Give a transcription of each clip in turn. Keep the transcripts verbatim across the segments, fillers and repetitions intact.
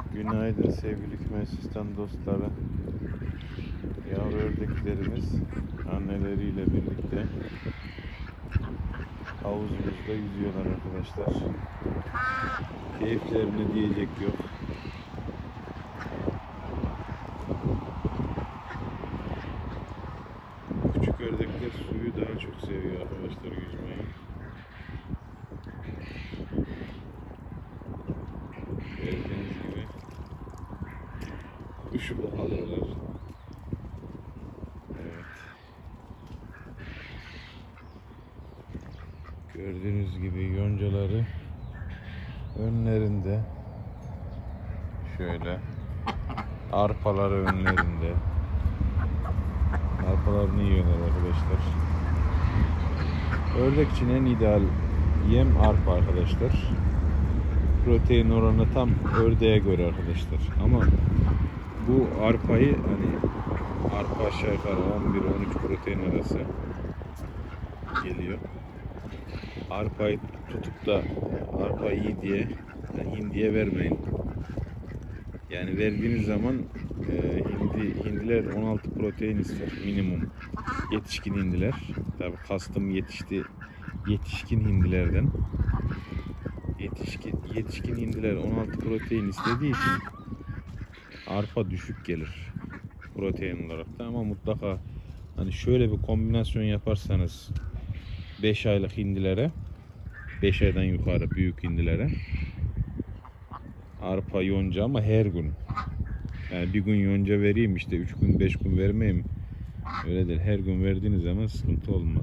Günaydın sevgili kümesistan dostları. Yavru ördeklerimiz anneleriyle birlikte havuzumuzda yüzüyorlar arkadaşlar. Keyiflerine diyecek yok. Küçük ördekler suyu daha çok seviyor arkadaşlar, yüzmeyi. Gördüğünüz gibi kuşu alıyorlar. Evet. Gördüğünüz gibi yoncaları önlerinde, şöyle arpaları önlerinde. Arpalarını yiyorlar arkadaşlar. Ördek için en ideal yem arpa arkadaşlar. Protein oranı tam ördeğe göre arkadaşlar. Ama bu arpayı hani arpa aşağı yukarı on bir on üç protein arası geliyor. Arpayı tutup da arpa iyi diye yani hindiye vermeyin. Yani verdiğiniz zaman e, hindi hindiler on altı protein ister minimum. Yetişkin hindiler. Tabi kastım yetişti yetişkin hindilerden. Yetişkin yetişkin hindiler on altı protein istediği için arpa düşük gelir protein olarak da, ama mutlaka hani şöyle bir kombinasyon yaparsanız beş aylık hindilere, beş aydan yukarı büyük hindilere arpa yonca, ama her gün. Yani bir gün yonca vereyim, işte üç gün beş gün vermeyeyim. Öyle değil. Her gün verdiğiniz zaman sıkıntı olmaz.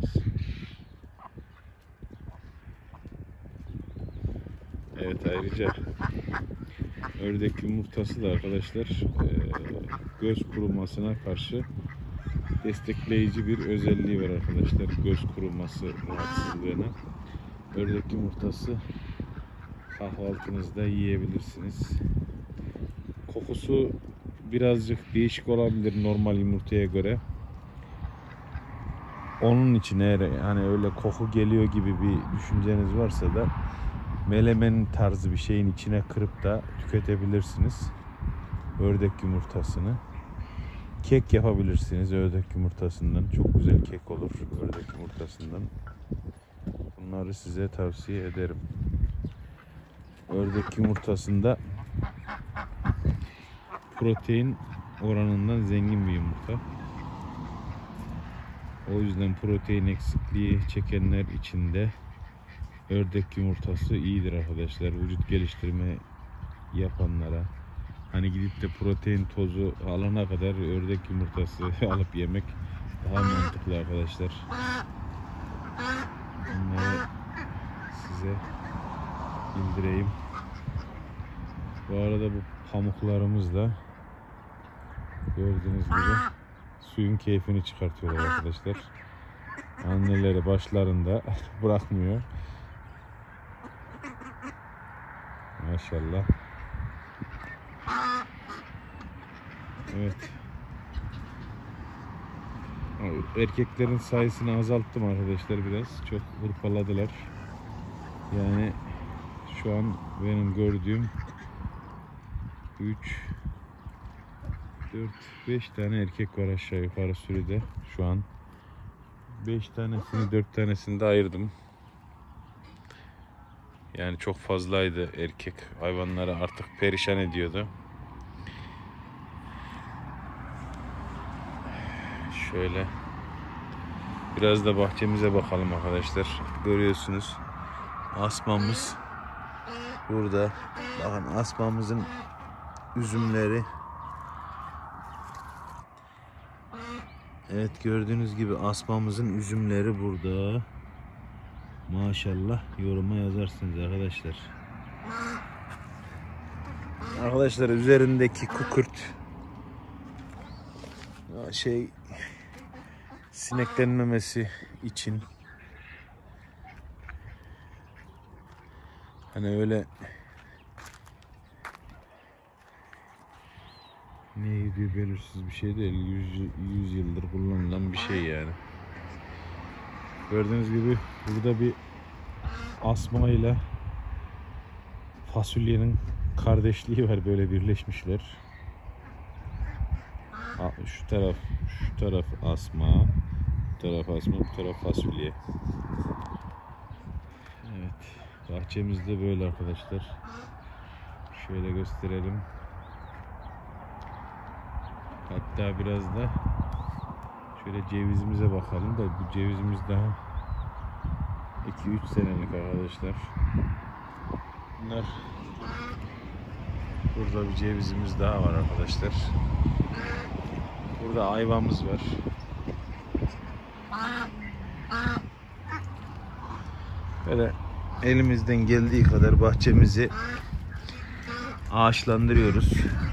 Evet, ayrıca ördek yumurtası da arkadaşlar göz kurumasına karşı destekleyici bir özelliği var arkadaşlar. Göz kuruması rahatsızlığına. Ördek yumurtası kahvaltınızda yiyebilirsiniz. Kokusu birazcık değişik olabilir normal yumurtaya göre. Onun için eğer hani öyle koku geliyor gibi bir düşünceniz varsa da melemen tarzı bir şeyin içine kırıp da tüketebilirsiniz ördek yumurtasını. Kek yapabilirsiniz ördek yumurtasından. Çok güzel kek olur ördek yumurtasından. Bunları size tavsiye ederim. Ördek yumurtasında protein oranından zengin bir yumurta. O yüzden protein eksikliği çekenler için de ördek yumurtası iyidir arkadaşlar. Vücut geliştirme yapanlara, hani gidip de protein tozu alana kadar ördek yumurtası alıp yemek daha mantıklı arkadaşlar. Bunları size bildireyim. Bu arada bu pamuklarımız da gördüğünüz gibi suyun keyfini çıkartıyorlar arkadaşlar. Anneleri başlarında bırakmıyor. Maşallah. Evet. Erkeklerin sayısını azalttım arkadaşlar biraz. Çok hırpaladılar. Yani şu an benim gördüğüm üç dört beş tane erkek var aşağı yukarı sürüde şu an. beş tanesini dört tanesini de ayırdım. Yani çok fazlaydı, erkek hayvanları artık perişan ediyordu. Şöyle biraz da bahçemize bakalım arkadaşlar. Görüyorsunuz asmamız burada. Bakın asmamızın üzümleri. Evet, gördüğünüz gibi asmamızın üzümleri burada. Maşallah, yoruma yazarsınız arkadaşlar. Arkadaşlar üzerindeki kukurt şey sineklenmemesi için, hani öyle neydi belirsiz bir şey değil, yüz yıldır kullanılan bir şey yani. Gördüğünüz gibi burada bir asma ile fasulyenin kardeşliği var, böyle birleşmişler. Şu taraf şu taraf asma, bu taraf asma, bu taraf fasulye. Evet, bahçemizde böyle arkadaşlar. Şöyle gösterelim. Hatta biraz da şöyle cevizimize bakalım da, bu cevizimiz daha iki üç senelik arkadaşlar. Bunlar, burada bir cevizimiz daha var arkadaşlar. Burada ayvamız var. Böyle elimizden geldiği kadar bahçemizi ağaçlandırıyoruz.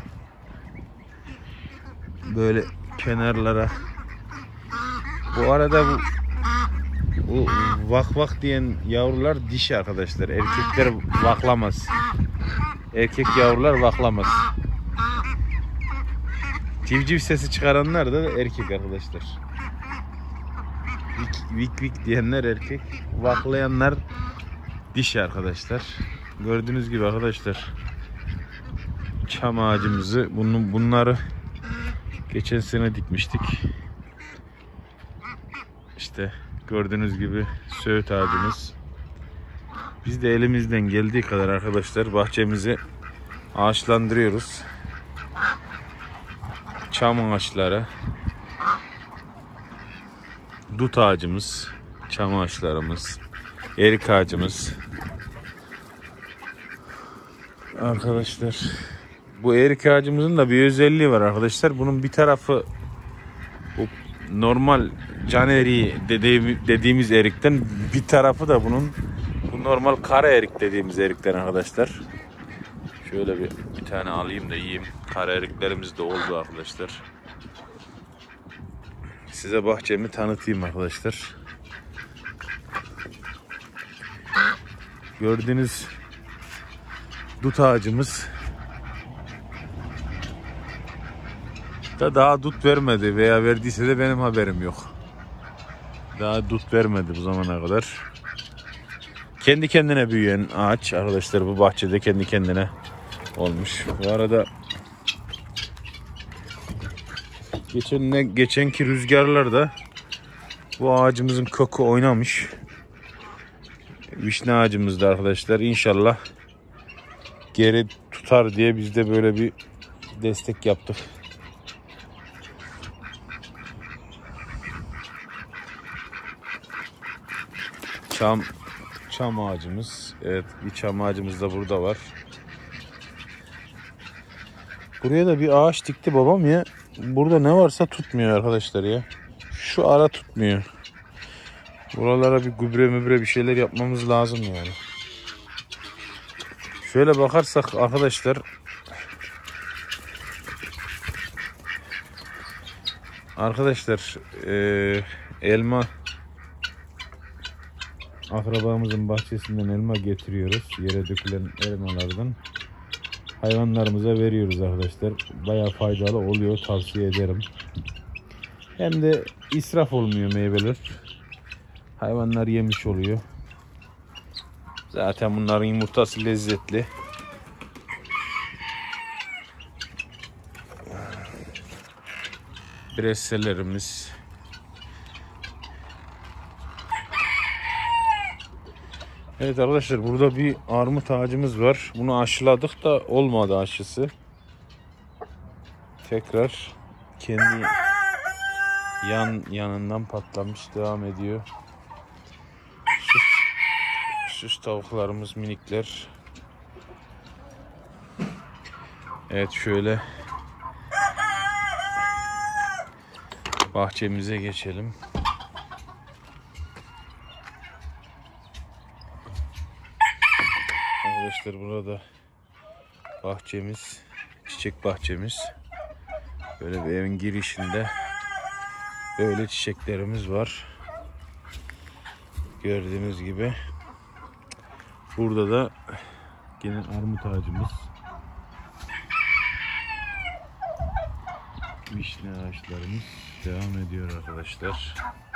Böyle kenarlara. Bu arada bu bu vak vak diyen yavrular dişi arkadaşlar. Erkekler vaklamaz. Erkek yavrular vaklamaz. Civciv sesi çıkaranlar da erkek arkadaşlar. Vik vik, vik diyenler erkek. Vaklayanlar dişi arkadaşlar. Gördüğünüz gibi arkadaşlar, çam ağacımızı, bunu, bunları geçen sene dikmiştik. İşte gördüğünüz gibi söğüt ağacımız. Biz de elimizden geldiği kadar arkadaşlar bahçemizi ağaçlandırıyoruz. Çam ağaçları, dut ağacımız, çam ağaçlarımız, erik ağacımız. Arkadaşlar, bu erik ağacımızın da bir özelliği var arkadaşlar. Bunun bir tarafı bu normal can eriği dediğimiz erikten, bir tarafı da bunun bu normal kara erik dediğimiz erikten arkadaşlar. Şöyle bir, bir tane alayım da yiyeyim. Kara eriklerimiz de oldu arkadaşlar. Size bahçemi tanıtayım arkadaşlar. Gördüğünüz dut ağacımız da daha dut vermedi, veya verdiyse de benim haberim yok. Daha dut vermedi bu zamana kadar. Kendi kendine büyüyen ağaç arkadaşlar, bu bahçede kendi kendine olmuş. Bu arada geçen ne geçenki rüzgarlarda bu ağacımızın kökü oynamış. Vişne ağacımızda arkadaşlar, inşallah geri tutar diye biz de böyle bir destek yaptık. Çam çam ağacımız. Evet, bir çam ağacımız da burada var. Buraya da bir ağaç dikti babam ya. Burada ne varsa tutmuyor arkadaşlar ya. Şu ara tutmuyor. Buralara bir gübre mübre bir şeyler yapmamız lazım yani. Şöyle bakarsak arkadaşlar, Arkadaşlar e, elma, akrabamızın bahçesinden elma getiriyoruz. Yere dökülen elmalardan hayvanlarımıza veriyoruz arkadaşlar. Bayağı faydalı oluyor, tavsiye ederim. Hem de israf olmuyor meyveler. Hayvanlar yemiş oluyor. Zaten bunların yumurtası lezzetli. Bresellerimiz. Evet arkadaşlar, burada bir armut ağacımız var. Bunu aşıladık da olmadı aşısı. Tekrar kendi yan yanından patlamış, devam ediyor. Süs, süs tavuklarımız minikler. Evet, şöyle bahçemize geçelim. Arkadaşlar, burada bahçemiz, çiçek bahçemiz. Böyle bir evin girişinde böyle çiçeklerimiz var. Gördüğünüz gibi. Burada da yine armut ağacımız. Vişne ağaçlarımız devam ediyor arkadaşlar.